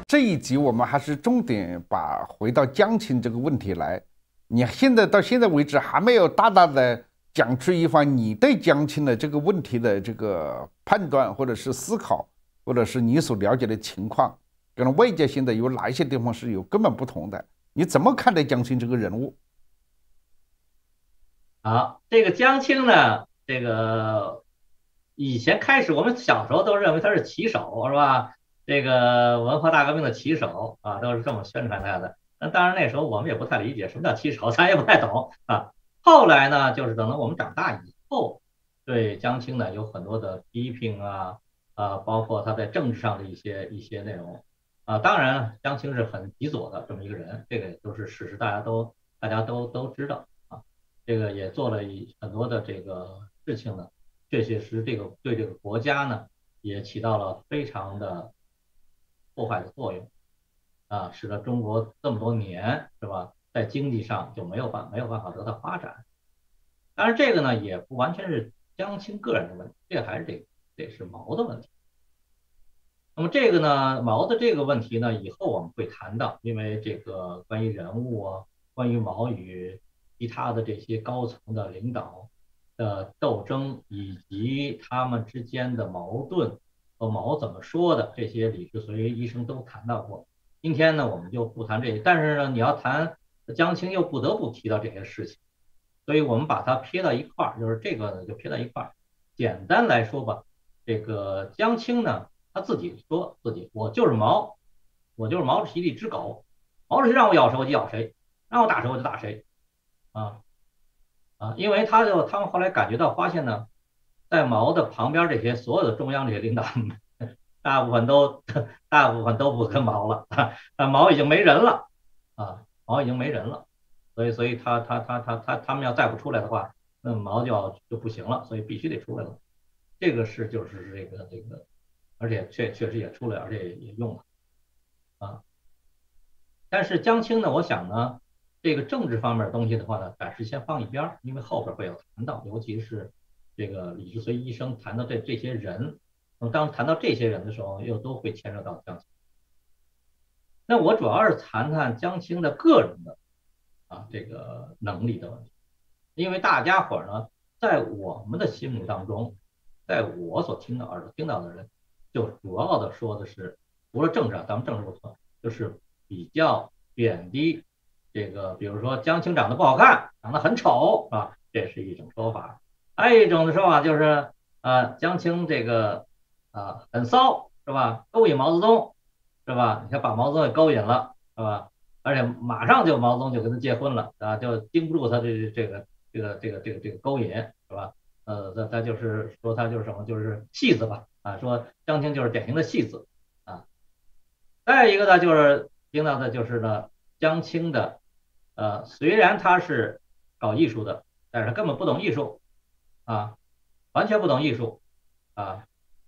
这一集我们还是重点把回到江青这个问题来。你到现在为止还没有大大的讲出一番你对江青的这个问题的这个判断，或者是思考，或者是你所了解的情况，跟外界现在有哪一些地方是有根本不同的？你怎么看待江青这个人物？ 好，这个江青呢，这个以前开始我们小时候都认为他是旗手，是吧？这个文化大革命的旗手啊，都是这么宣传他的。那当然那时候我们也不太理解什么叫旗手，咱也不太懂啊。后来呢，就是等到我们长大以后，对江青呢有很多的批评包括他在政治上的一些内容啊。当然，江青是很极左的这么一个人，这个都是事实，大家都知道。这个也做了很多的这个事情呢，确确实这个对这个国家呢也起到了非常的破坏的作用啊，使得中国这么多年是吧，在经济上就没有办法得到发展。当然，这个呢也不完全是江青个人的问题，这个还是得是毛的问题。那么这个呢，毛的这个问题呢，以后我们会谈到，因为这个关于人物关于毛与其他的这些高层的领导的斗争，以及他们之间的矛盾和毛怎么说的，这些李志绥医生都谈到过。今天呢，我们就不谈这些，但是呢，你要谈江青，又不得不提到这些事情，所以我们把它撇到一块儿，就是这个呢就撇到一块儿。简单来说吧，这个江青呢。他自己说自己我就是毛，我就是毛主席的一只狗，毛主席让我咬谁我就咬谁，让我打谁我就打谁啊因为他们后来感觉到发现呢，在毛的旁边这些所有的中央这些领导大部分都大部分都不跟毛了毛已经没人了毛已经没人了，所以他们要再不出来的话，那毛就不行了，所以必须得出来了。这个就是这个，而且确实也出来，而且也用了啊。但是江青呢，我想呢，这个政治方面的东西的话呢，暂时先放一边因为后边会有谈到，尤其是这个李志绥医生谈到这些人，当谈到这些人的时候，又都会牵扯到江青。那我主要是谈谈江青的个人的这个能力的问题，因为大家伙呢，在我们的心目当中，在我所耳朵听到的人，就主要的说的是，除了政治咱们政治不说，就是比较贬低这个，比如说江青长得不好看，长得很丑这是一种说法。还有一种的说法就是江青这个很骚是吧？勾引毛泽东是吧？你看把毛泽东给勾引了是吧？而且马上毛泽东就跟他结婚了就经不住他这个勾引是吧？他就是说他就是什么，就是戏子吧说江青就是典型的戏子啊。再一个呢，就是听到的就是呢，江青的虽然他是搞艺术的，但是他根本不懂艺术啊，完全不懂艺术啊。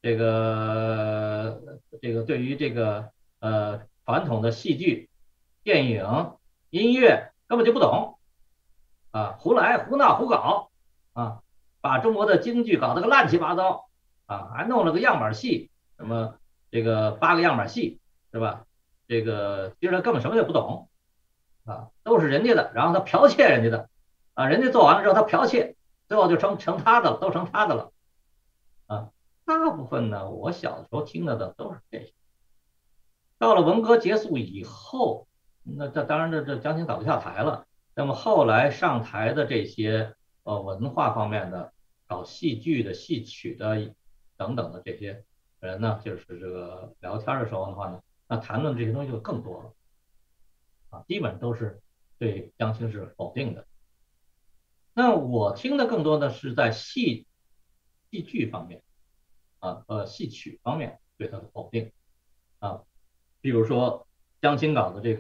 这个对于这个传统的戏剧、电影、音乐根本就不懂胡来胡闹胡搞啊，把中国的京剧搞得个乱七八糟还弄了个样板戏，什么这个8个样板戏是吧？这个其实他根本什么也不懂都是人家的，然后他剽窃人家的人家做完了之后他剽窃，最后就成他的了，都成他的了啊。大部分呢，我小的时候听到的都是这些。到了文革结束以后，那这当然这江青早就下台了。那么后来上台的这些文化方面的搞戏剧的、戏曲的等等的这些人呢，就是这个聊天的时候的话呢，那谈论这些东西就更多了基本都是对江青是否定的。那我听的更多的是在戏剧方面戏曲方面对他的否定啊。比如说江青搞的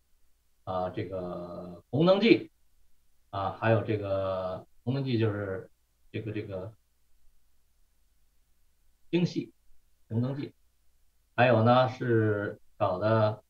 这个《红灯记》还有这个《红灯记》就是这个京戏《红灯记》，还有呢是搞的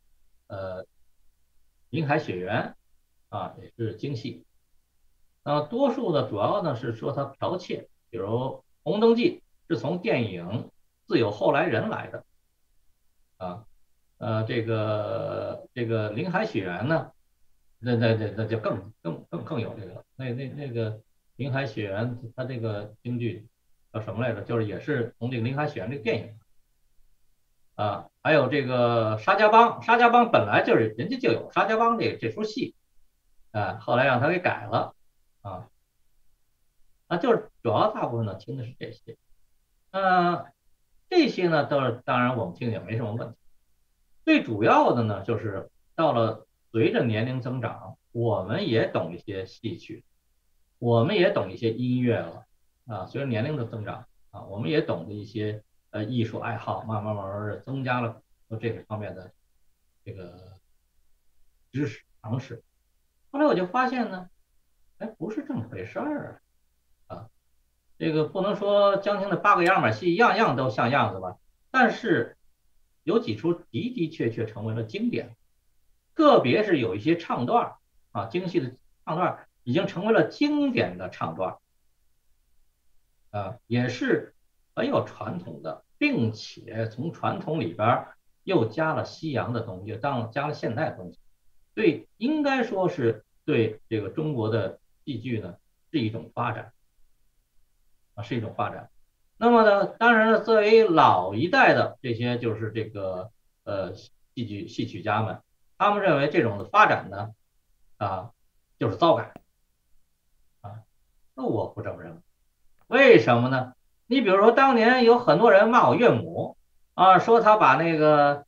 林海雪原也是京戏。多数呢主要呢是说他剽窃，比如《红灯记》是从电影《自有后来人》来的啊。 这个林海雪原呢，那就更有这个那个林海雪原，它这个京剧叫什么来着？就是也是从这个林海雪原这个电影啊，还有这个沙家浜，沙家浜本来就是人家就有沙家浜这出戏啊，后来让他给改了啊，就是主要大部分呢听的是这些，呃，这些呢都是当然我们听也没什么问题。最主要的呢，就是到了随着年龄增长，我们也懂一些戏曲，我们也懂一些音乐了啊。随着年龄的增长啊，我们也懂得一些艺术爱好，慢慢的增加了这个方面的这个知识常识。后来我就发现呢，哎，不是这么回事儿啊。这个不能说江青的八个样板戏样样都像样子吧，但是有几出的确成为了经典。特别是有一些唱段啊，京戏的唱段已经成为了经典的唱段啊，也是很有传统的，并且从传统里边又加了西洋的东西，加了现代的东西，对，应该说是对这个中国的戏剧呢是一种发展啊，是一种发展。那么呢，当然了，作为老一代的这些就是这个戏曲家们，他们认为这种的发展呢就是糟改啊，那我不这么认为，为什么呢？你比如说当年有很多人骂我岳母啊，说他把那个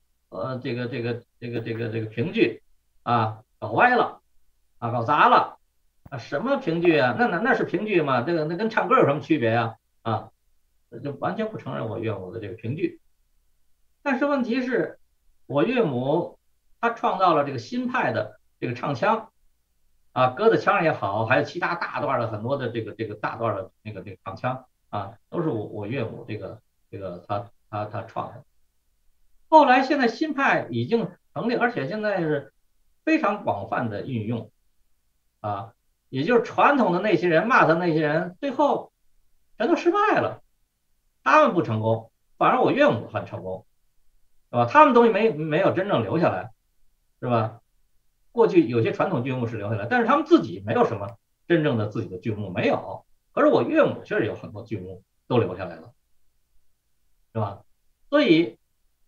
这个评剧搞歪了啊，搞砸了啊，什么评剧啊？那是评剧吗？那跟唱歌有什么区别呀？就完全不承认我岳母的这个评剧。但是问题是，我岳母她创造了这个新派的这个唱腔啊，歌子腔也好，还有其他大段的很多的这个大段的这个唱腔啊，都是我岳母这个他创的。后来现在新派已经成立，而且现在是非常广泛的运用啊，也就是传统的那些人骂他那些人，最后全都失败了，他们不成功，反而我岳母很成功，是吧？他们东西没有真正留下来，是吧？过去有些传统剧目是留下来，但是他们自己没有什么真正的自己的剧目，没有。可是我岳母确实有很多剧目都留下来了，是吧？所以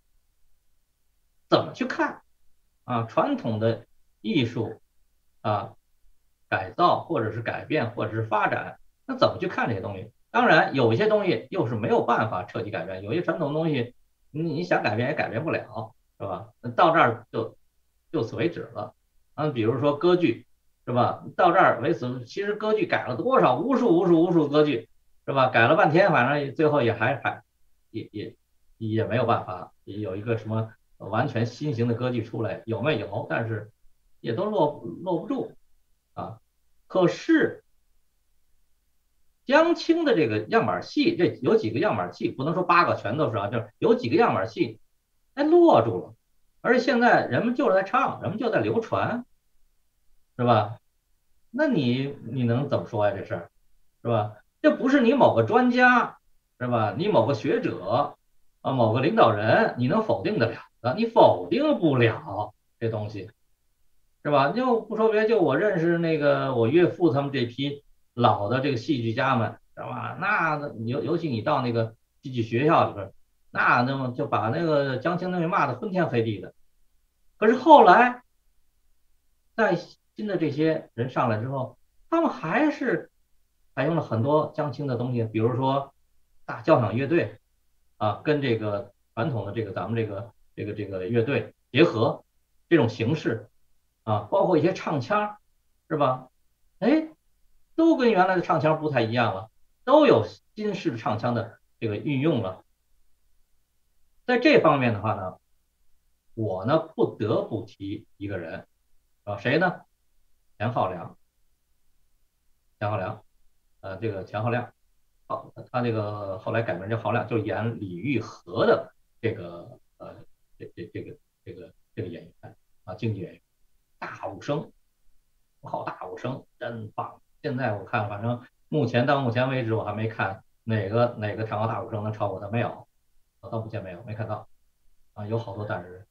怎么去看啊？传统的艺术啊，改造或者是改变或者是发展，那怎么去看这些东西？当然，有一些东西又是没有办法彻底改变，有些传统东西你想改变也改变不了，是吧？到这儿就此为止了。比如说歌剧，是吧？到这儿为止，其实歌剧改了多少无数歌剧，是吧？改了半天，反正最后也没有办法有一个什么完全新型的歌剧出来，有没有？但是也都落不住啊。可是江青的这个样板戏，这有几个样板戏，不能说8个全都是啊，就是有几个样板戏，哎，落住了。而且现在人们就是在唱，人们就在流传，是吧？那你能怎么说呀？这事儿是吧？这不是你某个专家是吧？你某个学者某个领导人你能否定得了的？你否定不了这东西，是吧？就不说别，就我认识那个我岳父他们这批老的这个戏剧家们，知道吧？那尤其你到那个戏剧学校里边，那么就把那个江青那位骂得昏天黑地的。可是后来在新的这些人上来之后，他们还是采用了很多江青的东西，比如说大交响乐队跟这个传统的咱们这个乐队结合这种形式包括一些唱腔，是吧？哎，都跟原来的唱腔不太一样了，都有新式的唱腔的这个运用了。在这方面的话呢，我呢不得不提一个人谁呢？钱浩良，钱浩良，这个钱浩亮，他这个后来改名叫浩亮，就演李玉和的这个这个演员京剧演员，大武生，好大武生，真棒！现在我看，反正到目前为止，我还没看哪个唐高大武生能超过他，没有，到目前没看到有好多，但是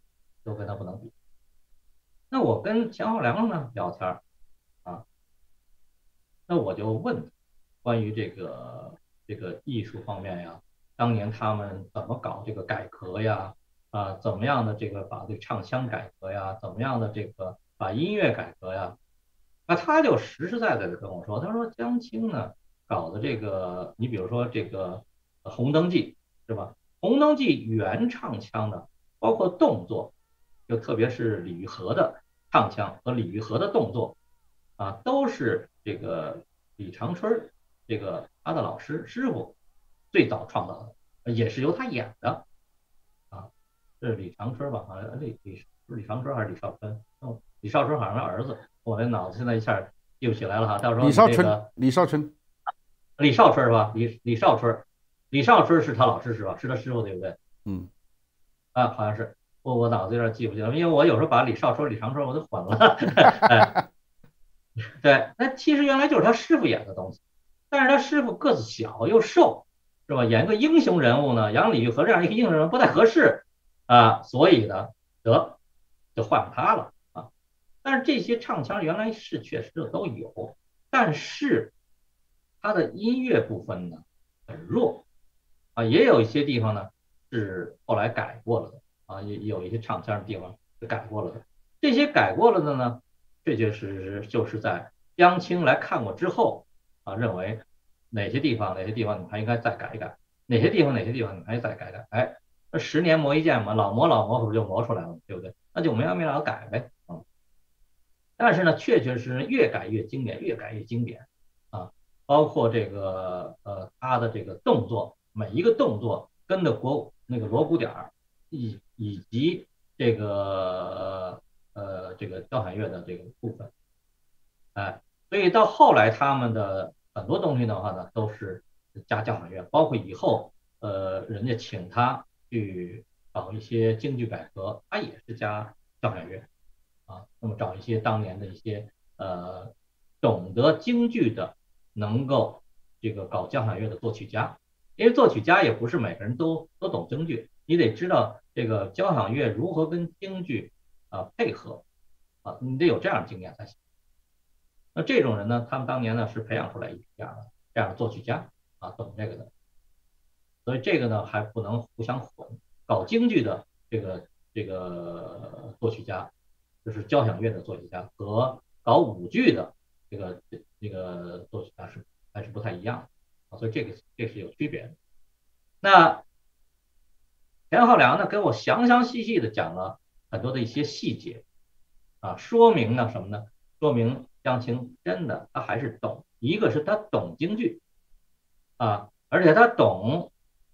都跟他不能比。那我跟钱浩良呢聊天啊，那我就问关于这个艺术方面呀，当年他们怎么搞这个改革呀？怎么样的这个把这个唱腔改革呀？怎么样的这个把音乐改革呀？他就实实在在的跟我说，他说江青呢搞的这个，你比如说这个红灯记是吧？红灯记原唱腔呢，包括动作，就特别是李玉和的唱腔和李玉和的动作都是这个李长春这个他的老师傅最早创造的，也是由他演的啊，是李长春吧？好像李长春还是李少春？哦，李少春好像是儿子，我这脑子现在一下记不起来了哈。到时候李少春， 你这个李少春， 李少春是吧？李少春是他老师是吧？是他师傅对不对？ 嗯， 好像是。我脑子有点记不清了，因为我有时候把李少春、李长春我都混了。哎，对，那其实原来就是他师傅演的东西，但是他师傅个子小又瘦，是吧？演个英雄人物呢，杨李玉和这样一个英雄人物不太合适所以呢，就换他了啊。但是这些唱腔原来是确实都有，但是他的音乐部分呢很弱也有一些地方呢是后来改过了的也有一些唱腔的地方是改过了的。这些改过了的呢，确确实实就是在江青来看过之后认为哪些地方你还应该再改一改，哪些地方你还再改改，哎，那10年磨一剑嘛，老磨可不就磨出来了，对不对？那就没完没了改呗但是呢，确确实实越改越经典，越改越经典包括这个他的这个动作，每一个动作跟的那个锣鼓点儿，以及这个这个交响乐的这个部分，所以到后来他们的很多东西的话呢，都是加交响乐，包括以后人家请他去搞一些京剧改革，他也是加交响乐那么找一些当年的一些懂得京剧的，能够这个搞交响乐的作曲家，因为作曲家也不是每个人都懂京剧，你得知道这个交响乐如何跟京剧配合你得有这样的经验才行。那这种人呢，他们当年呢是培养出来这样的作曲家懂这个的，所以这个呢还不能互相混。搞京剧的这个作曲家，就是交响乐的作曲家和搞舞剧的这个作曲家还是不太一样所以这是有区别的。那田浩良呢给我详详细细的讲了很多的一些细节说明呢什么呢？说明江青真的他还是懂，一个是他懂京剧而且他懂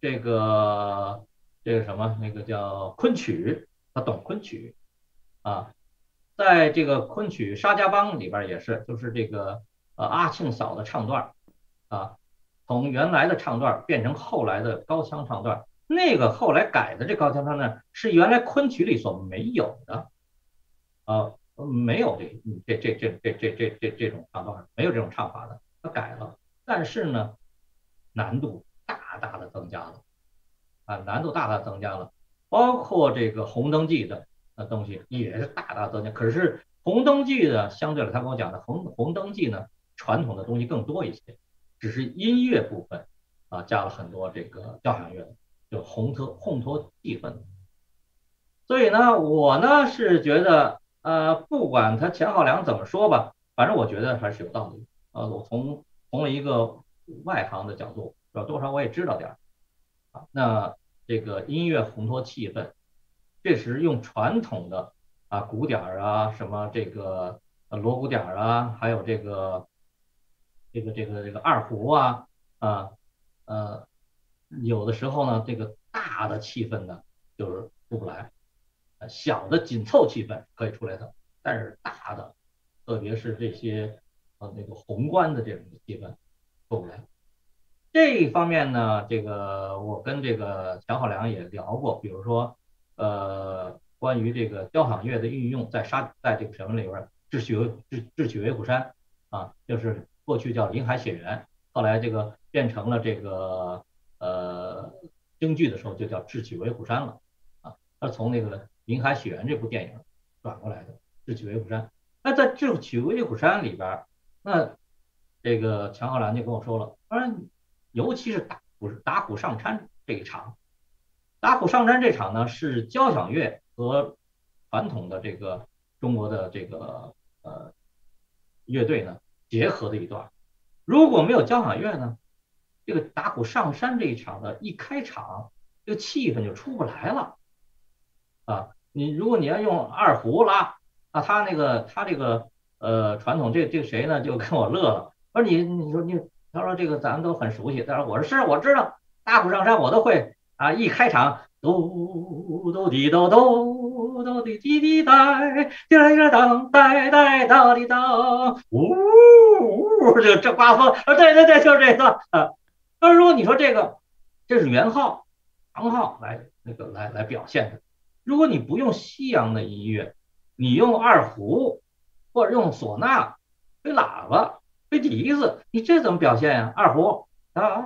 这个什么那个叫昆曲，他懂昆曲在这个昆曲《沙家浜》里边也是，就是这个阿庆嫂的唱段从原来的唱段变成后来的高腔唱段，那个后来改的这高腔唱段是原来昆曲里所没有的没有这种唱段，没有这种唱法的，他改了，但是呢，难度大大的增加了难度大大增加了，包括这个红灯记的东西也是大大增加。可是红灯记呢，相对来他跟我讲的红灯记呢，传统的东西更多一些，只是音乐部分加了很多这个交响乐，就烘托气氛。所以呢，我呢是觉得不管他钱浩良怎么说吧，反正我觉得还是有道理我从了一个外行的角度，多少我也知道点那这个音乐烘托气氛，这是用传统的鼓点什么这个锣鼓点还有这个二胡有的时候呢，这个大的气氛呢就是出不来，小的紧凑气氛可以出来的，但是大的，特别是这些那个宏观的这种气氛出不来。这一方面呢，这个我跟这个钱浩良也聊过，比如说关于这个交响乐的运用在这个什么里边，智取威虎山就是过去叫林海雪原，后来这个变成了这个京剧的时候就叫智取威虎山了他从那个林海雪原这部电影转过来的，智取威虎山。那在智取威虎山里边，那这个强浩然就跟我说了，他说尤其是打虎上山这一场，打虎上山这场呢是交响乐和传统的这个中国的这个乐队呢结合的一段。如果没有交响乐呢，这个打虎上山这一场的一开场，这个气氛就出不来了啊。如果你要用二胡拉啊，他这个传统这谁呢就跟我乐了，说他说这个咱们都很熟悉，他说我知道打虎上山我都会啊，一开场哆哆滴哆哆哆滴滴滴呆，滴啦滴啦当呆呆哒滴当，呜呜，这刮风啊，对对对，就是这个啊。那如果你说这是元号、长号来表现的，如果你不用西洋的音乐，你用二胡或者用唢呐、吹喇叭、吹笛子，你这怎么表现呀？二胡啊，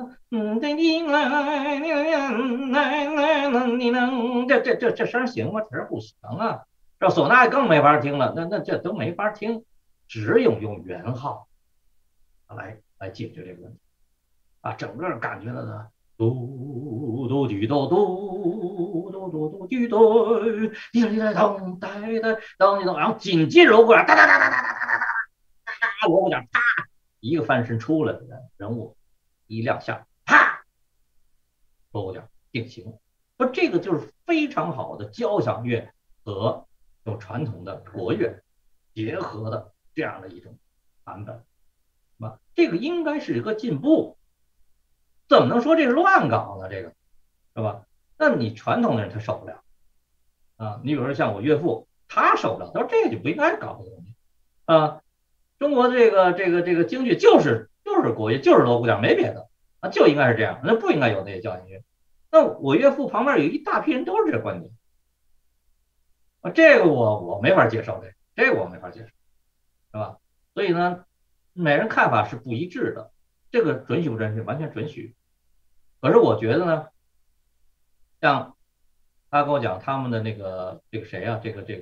这声行吗？这不行啊！这唢呐更没法听了，那这都没法听，只有用圆号来解决这个问题啊！整个感觉呢，嘟嘟滴嘟嘟嘟嘟嘟滴嘟，滴哩哩当呆呆当当，然后紧接着锣鼓点，哒哒哒哒哒哒哒哒，锣鼓点，啪，一个翻身出来的人物一亮相，啪，锣鼓点定型。说这个就是非常好的交响乐和有传统的国乐结合的这样的一种版本，这个应该是一个进步，怎么能说这是乱搞呢？这个是吧？那你传统的人他受不了啊，你比如说像我岳父，他受不了，他说这个就不应该搞这个东西啊。中国这个京剧就是国乐，就是锣鼓点，没别的啊，就应该是这样，那不应该有那些交响乐。那我岳父旁边有一大批人都是这观点啊，这个我没法接受，这个我没法接受，是吧？所以呢，每人看法是不一致的，这个准许不准许？完全准许。可是我觉得呢，像他跟我讲他们的这个谁啊，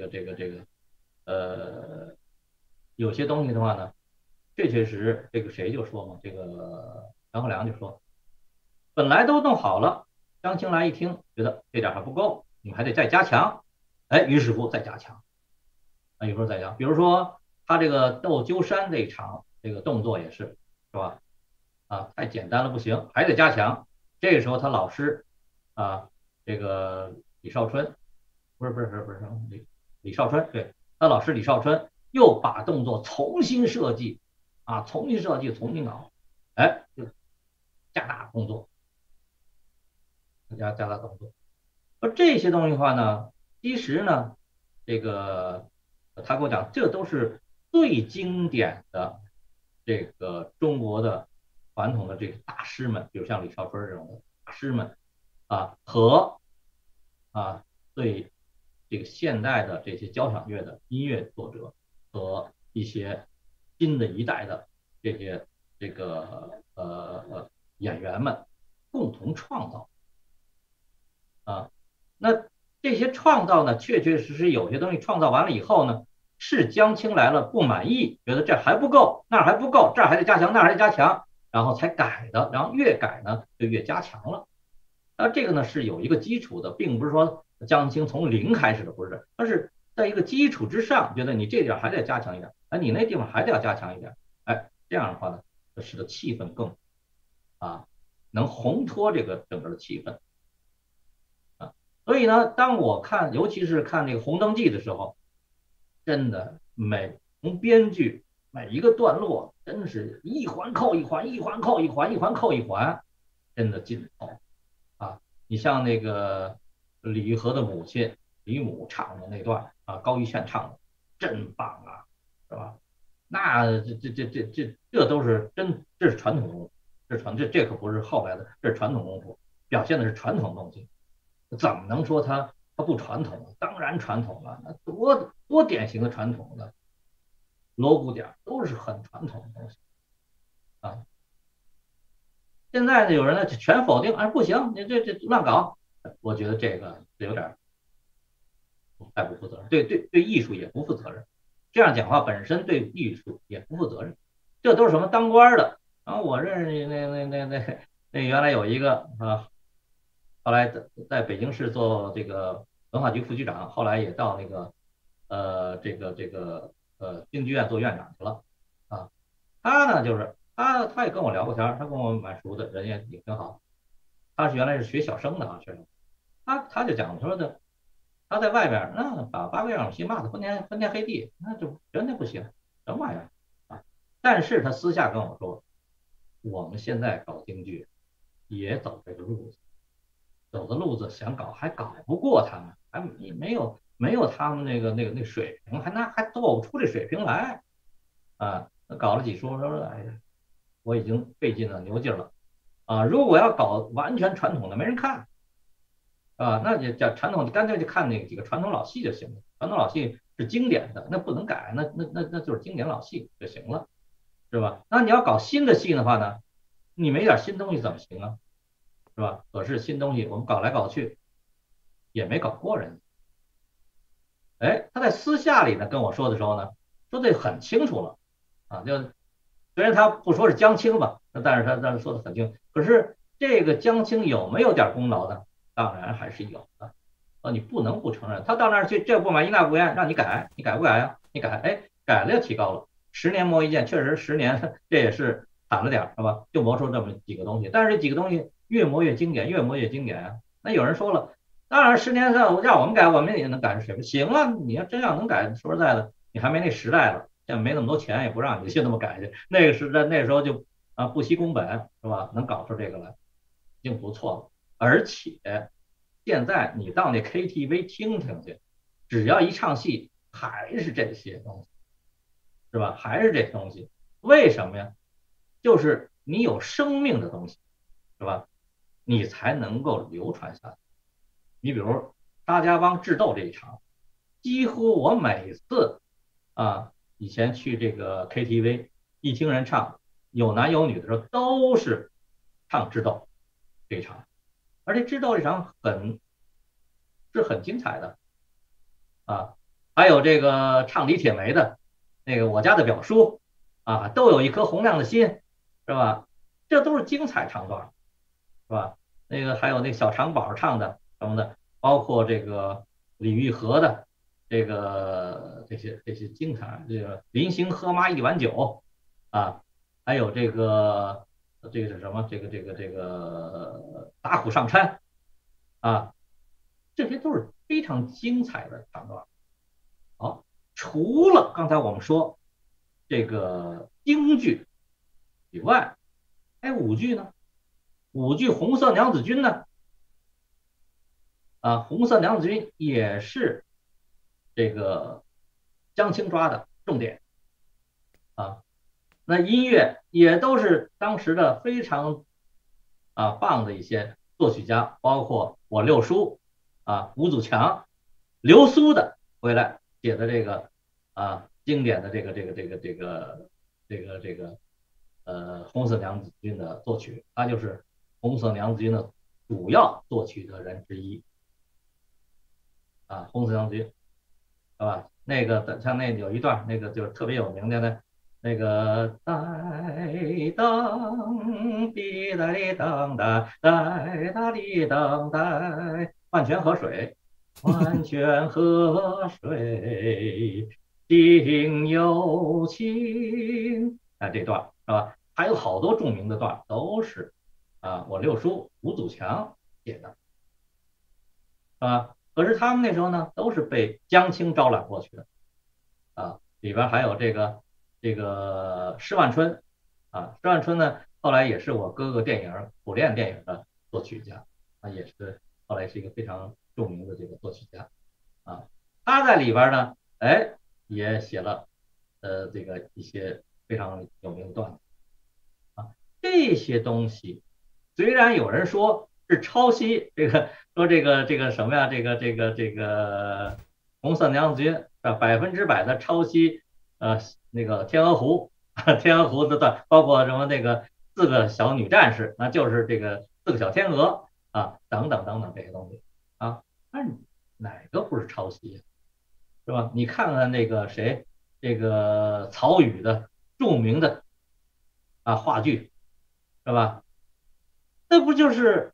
有些东西的话呢，确确实这个谁就说嘛，这个杨鹤良就说，本来都弄好了，张青来一听，觉得这点还不够，你们还得再加强，哎，于是乎再加强，啊，有时候再加，比如说他这个斗鸠山这一场，这个动作也是吧？啊，太简单了不行，还得加强。这个时候他老师啊，这个李少春，不是李少春，对，他老师李少春又把动作重新设计啊，重新设计，重新搞，哎，就加大动作，加大动作。而这些东西的话呢，其实呢，这个他跟我讲，这都是最经典的这个中国的传统的这个大师们，比如像李少春这种的大师们啊，和啊对这个现代的这些交响乐的音乐作者和一些新的一代的这个演员们共同创造啊。那这些创造呢，确确实实有些东西创造完了以后呢，是江青来了不满意，觉得这还不够，那儿还不够，这儿还得加强，那儿还得加强，然后才改的，然后越改呢就越加强了。这个呢是有一个基础的，并不是说江青从零开始的，不是，而是在一个基础之上，觉得你这点还得加强一点，哎，你那地方还得要加强一点，哎，这样的话呢，就使得气氛更能烘托这个整个的气氛。所以呢，当我看，尤其是看那个《红灯记》的时候，真的从编剧每一个段落，真是一环扣一环，一环扣一环，一环扣一环，真的劲头啊！你像那个李玉和的母亲李母唱的那段啊，高一炫唱的真棒啊，是吧？那这都是这是传统功夫，这可不是后来的，这是传统功夫，表现的是传统东西。怎么能说它不传统？当然传统了，那多典型的传统的锣鼓点都是很传统的东西啊。现在呢，有人呢全否定，哎，不行，你这乱搞，我觉得这个有点太不负责任，对艺术也不负责任。这样讲话本身对艺术也不负责任。这都是什么当官的？然后我认识那原来有一个啊，后来在北京市做这个文化局副局长，后来也到那个京剧院做院长去了啊。他呢就是他也跟我聊过天，他跟我蛮熟的，人也挺好。他是原来是学小生的啊，学生。他就讲说的，他在外边那把八位让戏骂得昏天黑地，那就真的不行，什么玩意儿啊？但是他私下跟我说，我们现在搞京剧也走这个路子，走的路子想搞还搞不过他们，还没有他们那水平，还做不出这水平来啊！搞了几出，说哎呀，我已经费尽了牛劲了啊！如果要搞完全传统的，没人看。啊，那就叫传统，干脆就看那几个传统老戏就行了。传统老戏是经典的，那不能改，那就是经典老戏就行了，是吧？那你要搞新的戏的话呢，你没点新东西怎么行啊？是吧？可是新东西我们搞来搞去也没搞过人。哎，他在私下里呢跟我说的时候呢，说的很清楚了啊，就虽然他不说是江青吧，但是他说的很清楚。可是这个江青有没有点功劳呢？当然还是有的。你不能不承认，他到那儿去，这不满意那不愿，让你改，你改不改呀？你改，哎，改了就提高了，10年磨一剑，确实10年，这也是惨了点是吧？就磨出这么几个东西，但是这几个东西越磨越经典，越磨越经典啊。那有人说了，当然10年让我们改，我们也能改成什么？行啊，你要真要能改，说实在的，你还没那时代了，现在没那么多钱，也不让你就那么改去。那个时代那时候就不惜工本是吧？能搞出这个来，已经不错了，而且。现在你到那 KTV 听听去，只要一唱戏，还是这些东西，是吧？还是这东西，为什么呀？就是你有生命的东西，是吧？你才能够流传下去。你比如沙家浜智斗这一场，几乎我每次以前去这个 KTV 一听人唱，有男有女的时候，都是唱智斗这一场。而且智斗这场是很精彩的啊，还有这个唱李铁梅的那个我家的表叔啊，都有一颗洪亮的心，是吧？这都是精彩唱段，是吧？那个还有那小长宝唱的什么的，包括这个李玉和的这些精彩，这个临行喝妈一碗酒啊，还有这个是什么？这个打虎上山啊，这些都是非常精彩的唱段。好，除了刚才我们说这个京剧以外，哎，舞剧呢？舞剧《红色娘子军》呢？红色娘子军也是这个江青抓的重点啊。那音乐也都是当时的非常棒的一些作曲家，包括我六叔吴祖强、流苏的回来写的这个经典的红色娘子军的作曲，他就是红色娘子军的主要作曲的人之一红色娘子军，是吧？那个像那有一段那个就是特别有名的那个呆当滴答哩当当呆答哩当呆，万泉河水，万泉河水心有情这段是吧？还有好多著名的段都是我六叔吴祖强写的可是他们那时候呢都是被江青招揽过去的里边还有施万春施万春呢后来也是我哥哥电影《苦练》电影的作曲家也是后来是一个非常著名的这个作曲家他在里边呢也写了这个一些非常有名的段子这些东西虽然有人说是抄袭，说这个什么呀，红色娘子军100%的抄袭那个天鹅湖天鹅湖的段，包括什么那个4个小女战士，那就是这个4个小天鹅等等等等这些东西但是哪个不是抄袭，是吧？你看看那个谁，这个曹禺的著名的话剧，是吧？那不就是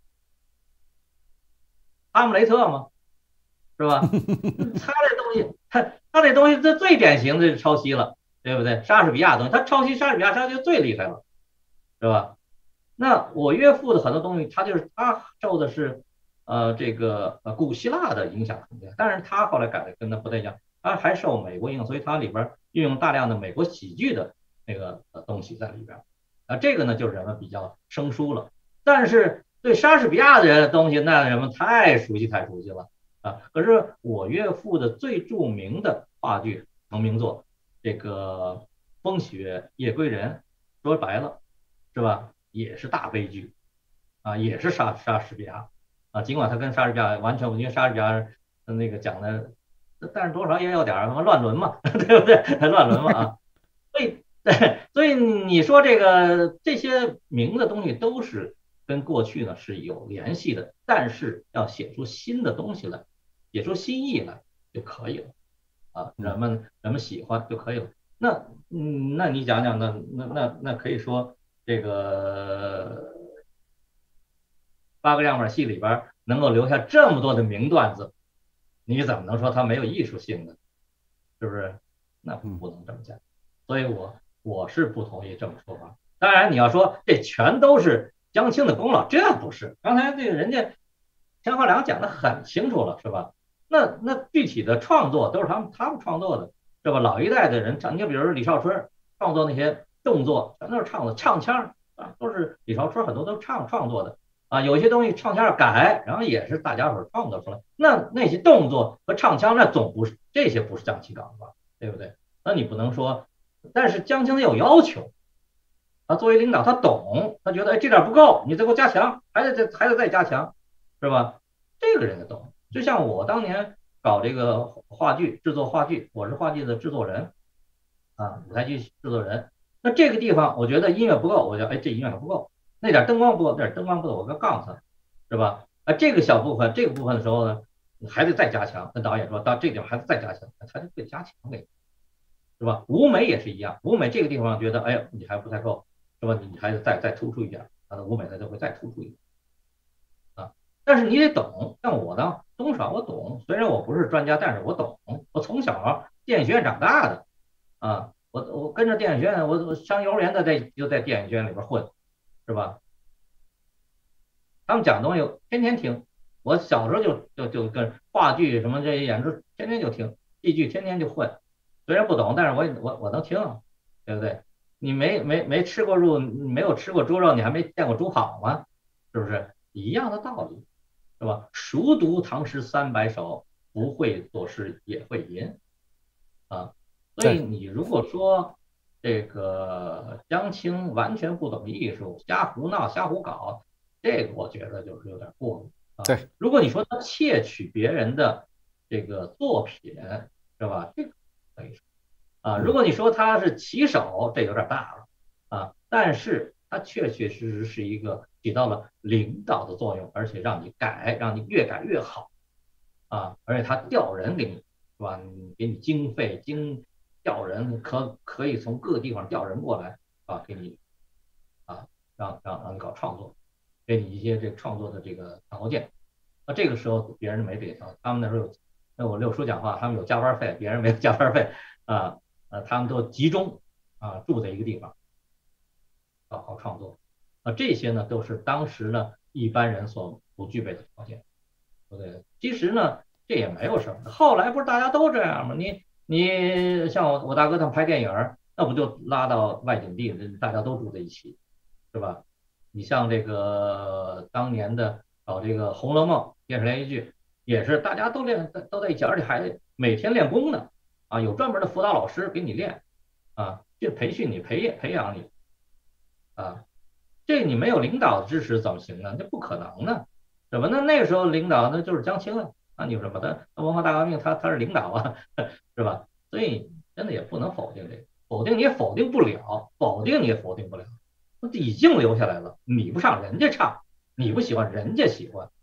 哈姆雷特吗？是吧？他这东西，他这东西这最典型的是抄袭了，对不对？莎士比亚的东西，他抄袭莎士比亚，他就最厉害了，是吧？那我岳父的很多东西，他受的是这个古希腊的影响很大，但是他后来改的跟他不太一样，他还受美国影响，所以他里边运用大量的美国喜剧的那个东西在里边。这个呢就是人们比较生疏了，但是对莎士比亚的东西，那人们太熟悉了可是我岳父的最著名的话剧成名作，这个《风雪夜归人》，说白了是吧？也是大悲剧也是莎士比亚尽管他跟莎士比亚完全，因为莎士比亚那个讲的，但是多少也有点什么乱伦嘛，对不对？乱伦嘛所以对，所以你说这些名的东西都是跟过去呢是有联系的，但是要写出新的东西来，写出新意来就可以了人们喜欢就可以了。那你讲讲，那可以说这个八个样板戏里边能够留下这么多的名段子，你怎么能说它没有艺术性呢？是不是？那不能这么讲。所以我是不同意这么说法。当然你要说这全都是江青的功劳，这不是。刚才这个人家钱浩良讲的很清楚了，是吧？那具体的创作都是他们创作的，是吧？老一代的人唱，你就比如李少春创作那些动作，全都是唱的，唱腔都是李少春很多都创作的有些东西唱腔改，然后也是大家伙创作出来。那些动作和唱腔，那总不是这些不是江青港吧？对不对？那你不能说，但是江青他有要求，他作为领导他懂，他觉得这点不够，你再给我加强，还得再加强，是吧？这个人家懂。就像我当年搞这个话剧制作话剧，我是话剧的制作人舞台剧制作人。那这个地方我觉得音乐不够，我觉得这音乐还不够，那点灯光不够，那点灯光不够，我告诉他，是吧？这个部分的时候呢，还得再加强。跟导演说到这地方还得再加强，他就会加强给，是吧？舞美也是一样，舞美这个地方觉得你还不太够，是吧？你还得再突出一点，他的舞美他就会再突出一点但是你得懂，像我呢，多少我懂，虽然我不是专家，但是我懂。我从小电影学院长大的我跟着电影学院，我上幼儿园就在电影学院里边混，是吧？他们讲东西天天听，我小时候就跟话剧什么这些演出天天就听，戏剧天天就混，虽然不懂，但是我能听，对不对？你没吃过没有吃过猪肉，你还没见过猪跑吗？是不是一样的道理？是吧？熟读唐诗300首，不会作诗也会吟所以你如果说这个江青完全不懂艺术，瞎胡闹、瞎胡搞，这个我觉得就是有点过了对， 如果你说他窃取别人的这个作品，是吧？这个可以说如果你说他是棋手，这有点大了但是他确确实实是一个起到了领导的作用，而且让你改，让你越改越好而且他调人给你，是吧？给你经费调人，可以从各个地方调人过来给你让你搞创作，给你一些这个创作的这个条件。那这个时候别人没这个条件，他们那时候那我六叔讲话，他们有加班费，别人没有加班费他们都集中住在一个地方好创作这些呢都是当时呢一般人所不具备的条件，对不对？其实呢这也没有什么，后来不是大家都这样吗？你像我大哥他们拍电影，那不就拉到外景地，大家都住在一起，是吧？你像这个当年的搞这个《红楼梦》电视连续剧，也是大家都都在一起，而且还每天练功呢有专门的辅导老师给你练就培训你培养你这你没有领导支持怎么行呢？这不可能呢，怎么呢？那个时候领导那就是江青那你有什么的？文化大革命他是领导是吧？所以真的也不能否定这个，否定你也否定不了，否定你也否定不了，已经留下来了，你不唱人家唱，你不喜欢人家喜欢，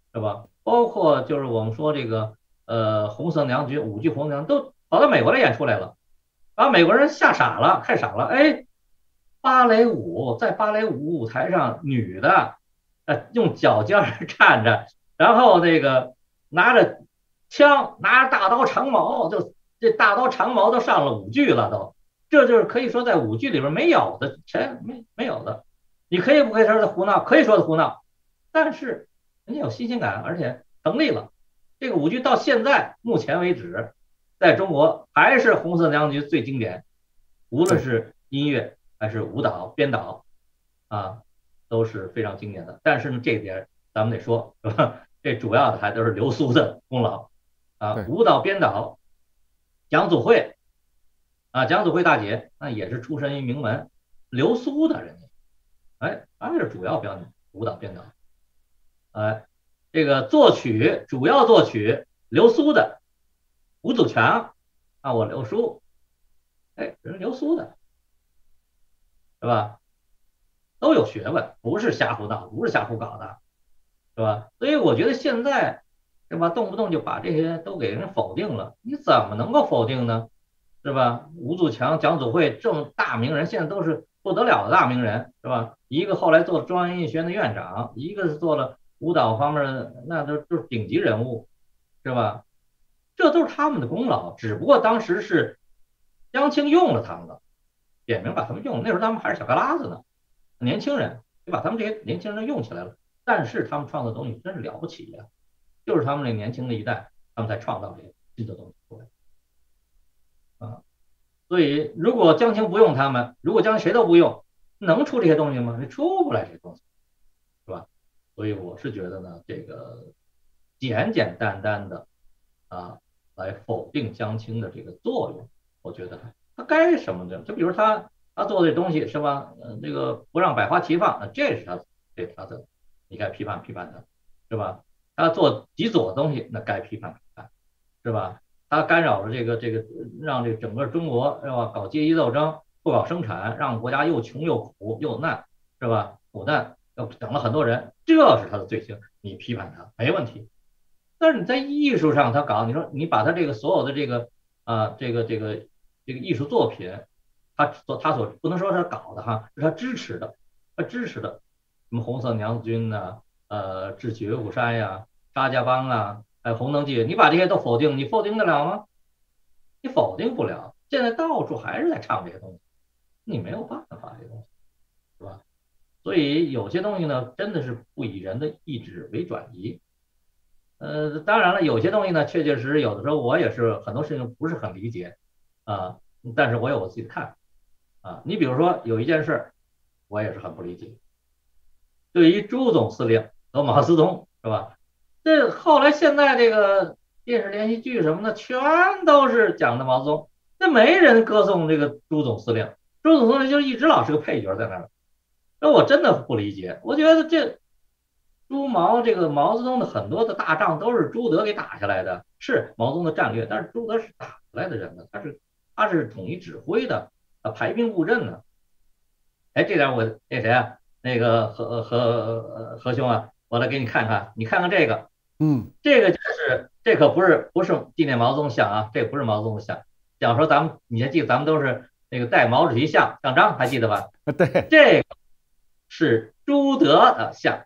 是吧？包括就是我们说这个红色娘军、舞剧红娘都跑到美国来演出来了，把美国人吓傻了，看傻了。哎，芭蕾舞在芭蕾舞舞台上，女的用脚尖站着，然后那个拿着枪，拿着大刀长矛，就这大刀长矛都上了舞剧了都，这就是可以说在舞剧里边没有的，没有的。你可以不可以说他胡闹？可以说他胡闹，但是人家有新鲜感，而且成立了。这个舞剧到现在目前为止，在中国还是红色娘子军最经典，无论是音乐还是舞蹈编导啊，都是非常经典的。但是呢，这一点咱们得说，是吧？这主要的还都是流苏的功劳啊。舞蹈编导蒋祖慧啊，蒋祖慧大姐那也是出身于名门，流苏的人家，哎，她是主要舞蹈编导，哎，这个主要作曲流苏的吴祖强啊，我刘叔，哎，人流苏的是吧？都有学问，不是瞎胡闹，不是瞎胡搞的，是吧？所以我觉得现在是吧，动不动就把这些都给人否定了，你怎么能够否定呢？是吧？吴祖强、蒋祖慧这么大名人，现在都是不得了的大名人，是吧？一个后来做了中央音乐学院的院长，一个是做了舞蹈方面的，那都是顶级人物，是吧？这都是他们的功劳，只不过当时是江青用了他们了，点名把他们用了，那时候他们还是小嘎拉子呢，年轻人就把他们这些年轻人用起来了。但是他们创造的东西真是了不起呀、就是他们那年轻的一代，他们才创造这些新的东西出来啊。所以如果江青不用他们，如果江青谁都不用，能出这些东西吗？你出不来这些东西，是吧？所以我是觉得呢，这个简简单单的啊，来否定江青的这个作用，我觉得他该什么的？就比如他做的这东西是吧？这个不让百花齐放，这是他的，你该批判他，是吧？他做极左的东西，那该批判，是吧？他干扰了这个，让这整个中国是吧？搞阶级斗争，不搞生产，让国家又穷又苦又难，是吧？苦难又整了很多人，这是他的罪行，你批判他没问题。但是你在艺术上他搞，你说你把他这个所有的这个艺术作品，他所不能说是搞的哈，是他支持的，什么红色娘子军呐、智取威虎山呀、沙家浜啊，还有红灯记，你把这些都否定，你否定得了吗？你否定不了。现在到处还是在唱这些东西，你没有办法这些东西，是吧？所以有些东西呢，真的是不以人的意志为转移。当然了，有些东西呢，确确实实有的时候我也是很多事情不是很理解啊，但是我有我自己的看法啊。你比如说有一件事，我也是很不理解，对于朱总司令和毛泽东是吧？这后来现在这个电视连续剧什么的，全都是讲的毛泽东，那没人歌颂这个朱总司令，朱总司令就一直老是个配角在那儿。那我真的不理解，我觉得朱毛这个毛泽东的很多的大仗都是朱德给打下来的，是毛泽东的战略，但是朱德是打下来的人呢，他是统一指挥的，排兵布阵的。哎，这点我那谁啊，那个何兄啊，我来给你看看，你看看这个，这个就是这可不是纪念毛泽东像啊，这不是毛泽东像。讲说你还记得咱们都是那个带毛主席像章，还记得吧？ 对， 这个是朱德的像。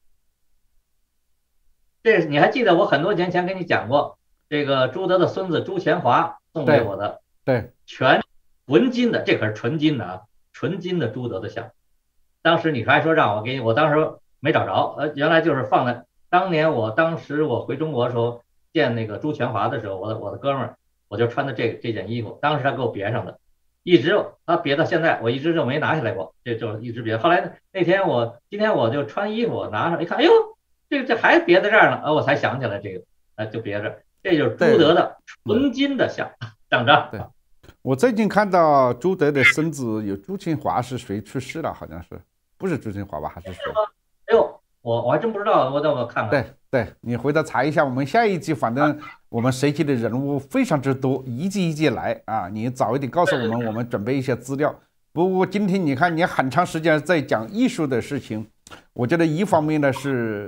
这你还记得我很多年前跟你讲过，这个朱德的孙子朱全华送给我的， 对， 全纯金的，这可是纯金的啊，纯金的朱德的像。当时你还说让我给你，我当时没找着，原来就是放在当时我回中国的时候见那个朱全华的时候，我的哥们儿，我就穿的这件衣服，当时他给我别上的，一直他别到现在，我一直就没拿下来过，这就一直别。后来今天我就穿衣服，我拿上一看，哎呦。这还别在这儿呢，我才想起来这个，就别这，这就是朱德的纯金的像，长着。 对，我最近看到朱德的孙子有朱清华是谁去世了？好像是不是朱清华吧？还是谁？ 哎呦，我还真不知道，我看看。 对，你回头查一下。我们下一集反正我们涉及的人物非常之多，一季来啊！你早一点告诉我们，我们准备一些资料。不过今天你看，你很长时间在讲艺术的事情，我觉得一方面呢是。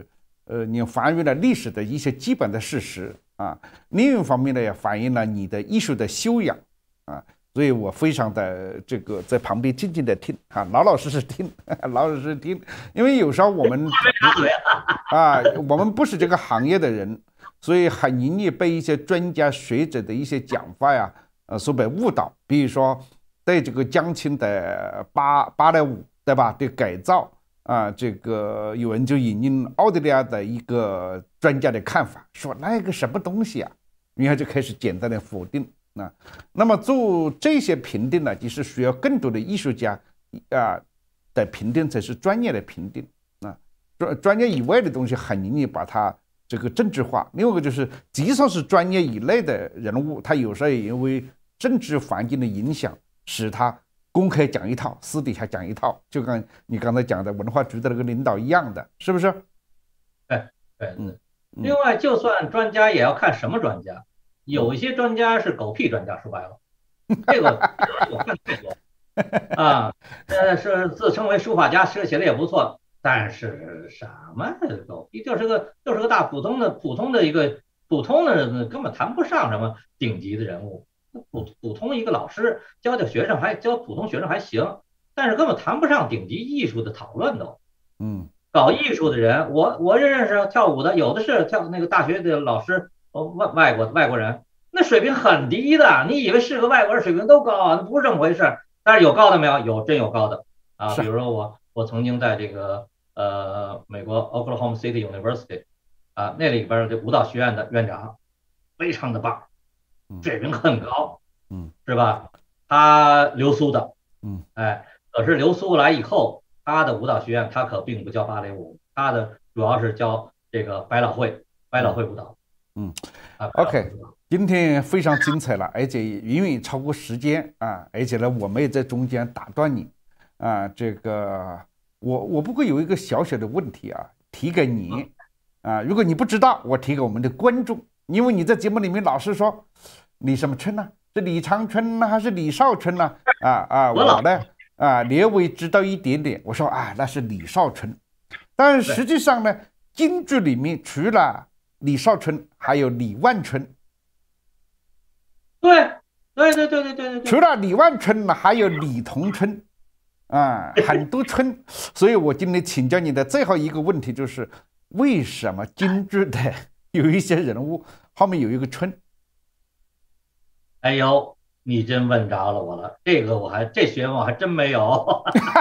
你还原了历史的一些基本的事实啊。另一方面呢，也反映了你的艺术的修养啊。所以我非常的这个在旁边静静的听啊，老老实实听，老老实实听。因为有时候我们我们不是这个行业的人，所以很容易被一些专家学者的一些讲法呀，所被误导。比如说对这个江青的芭蕾舞，对吧？对改造啊，这个有人就引用奥地利的一个专家的看法，说那个什么东西啊，然后就开始简单的否定。那么做这些评定呢，就是需要更多的艺术家的评定才是专业的评定啊。专业以外的东西很容易把它这个政治化。另外一个就是，即使是专业以内的人物，他有时候也因为政治环境的影响，使他公开讲一套，私底下讲一套，就跟你刚才讲的文化局的那个领导一样的，是不是？ 对。另外，就算专家也要看什么专家。有一些专家是狗屁专家，说白了，这个我看太多啊。是自称为书法家，诗写的也不错，但是什么狗屁，就是个大普通的一个普通的人，根本谈不上什么顶级的人物。普通一个老师教学生教普通学生还行，但是根本谈不上顶级艺术的讨论都。搞艺术的人，我认识跳舞的，有的是跳那个大学的老师。外国人那水平很低的，你以为是个外国人水平都高啊？那不是这么回事。但是有高的没有？真有高的啊！比如说我曾经在这个美国 Oklahoma City University 啊，那里边这舞蹈学院的院长非常的棒，水平很高，是吧？他留苏的，可是留苏来以后，他的舞蹈学院他可并不教芭蕾舞，他的主要是教这个百老汇舞蹈。 OK， 今天非常精彩了，而且远远超过时间啊！而且呢，我们也在中间打断你啊。这个我不过有一个小小的问题啊，提给你啊。如果你不知道，我提给我们的观众，因为你在节目里面老是说李什么春呢？是李长春呢，还是李少春呢？我呢略微知道一点点。我说那是李少春，但是实际上呢，京剧里面除了李少春还有李万春， 对， 除了李万春呢，还有李同春很多春。所以我今天请教你的最后一个问题就是，为什么京剧的有一些人物后面有一个春？ 哎呦，你真问着了我了，这学问我还真没有。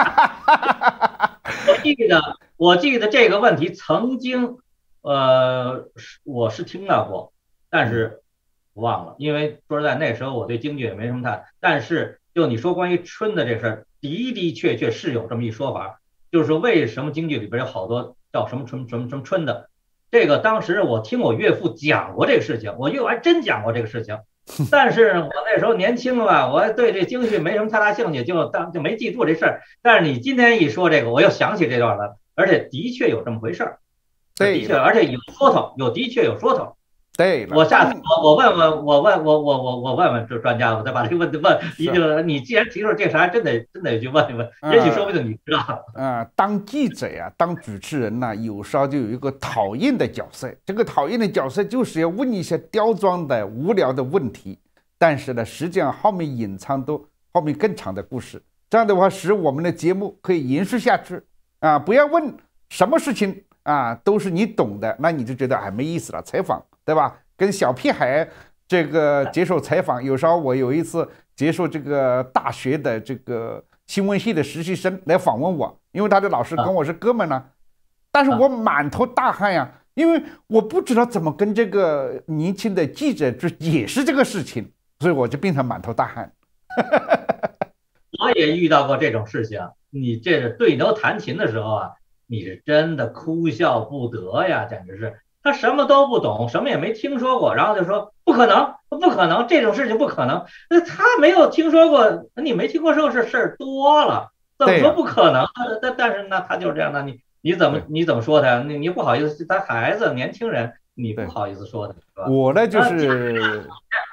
我记得这个问题曾经。我是听到过，但是忘了，因为说实在那时候我对京剧也没什么看。但是就你说关于春的这事儿，的确是有这么一说法，就是为什么京剧里边有好多叫什么春的。这个当时我听我岳父讲过这个事情，我岳父还真讲过这个事情。但是我那时候年轻了吧，我对这京剧没什么太大兴趣，就没记住这事儿。但是你今天一说这个，我又想起这段了，而且的确有这么回事儿。 对， 的确，而且有说头，的确有说头。 对， 我下次我问问这专家，我再把这个问题问一个。你既然提出这事，还真得去问一问，也许说不定你知道。 当记者呀，当主持人呢，有时候就有一个讨厌的角色。这个讨厌的角色就是要问一些刁钻的、无聊的问题，但是呢，实际上后面隐藏都后面更长的故事。这样的话，使我们的节目可以延续下去不要问什么事情都是你懂的，那你就觉得没意思了。采访对吧？跟小屁孩这个接受采访，有时候我有一次接受这个大学的这个新闻系的实习生来访问我，因为他的老师跟我是哥们呢，但是我满头大汗呀，因为我不知道怎么跟这个年轻的记者去解释这个事情，所以我就变成满头大汗。 我也遇到过这种事情，你这是对牛弹琴的时候你是真的哭笑不得呀，简直是。他什么都不懂，什么也没听说过，然后就说不可能，这种事情不可能。那他没有听说过，你没听过这个事儿多了，怎么说不可能？但是呢，他就是这样的。你怎么说他？你不好意思，他孩子年轻人，你不好意思说他，是吧？ 我呢就是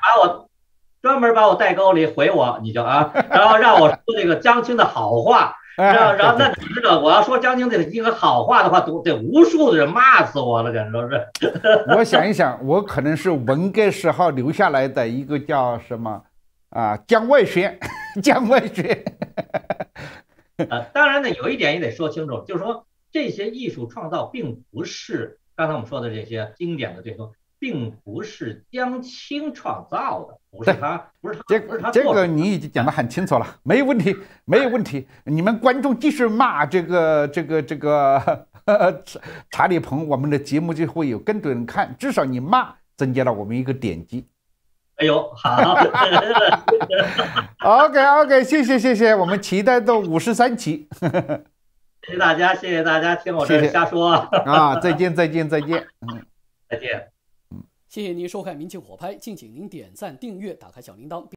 专门把我带沟里回我，你就然后让我说这个江青的好话。 然后那对对， 你知道，我要说江青这一个好话的话，都得无数的人骂死我了，简直都是。 我想一想，我可能是文革时候留下来的一个叫什么江外宣，江外宣。 当然呢，有一点也得说清楚，就是说这些艺术创造并不是刚才我们说的这些经典的这种，并不是江青创造的，不是对， 他，不是他这做出来的。 个你已经讲得很清楚了，没有问题，没有问题。你们观众继续骂这个查理鹏，我们的节目就会有更多人看，至少你骂增加了我们一个点击。 哎呦，好， OK，谢谢，我们期待到53期。 谢谢大家，谢谢大家听我这瞎说， 再见。 再见。 谢谢您收看《民情火拍》，敬请您点赞、订阅、打开小铃铛。